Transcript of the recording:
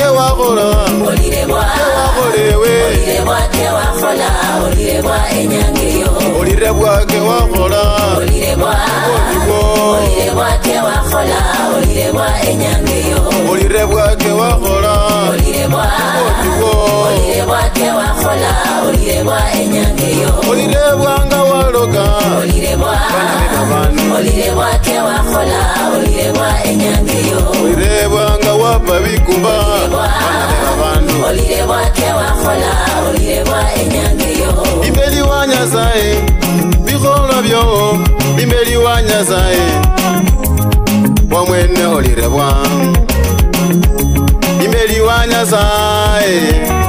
kewakola Olireba Olireba kewakola Olireba enyangeyo Olireba kewakola Olireba kewakola Olireba enyangeyo Olireba kewakola Olireba kewakola Olireba enyangeyo Olireba nga waloga Olireba kewakola Olireba enyangeyo Olireba nga wapa bikumba Olireba kewakola Olireba enyangeyo Bimbeli wa Nyasaye bikola byo bimbeli wa Nyasaye wamwene olireba bimbeli wa Nyasaye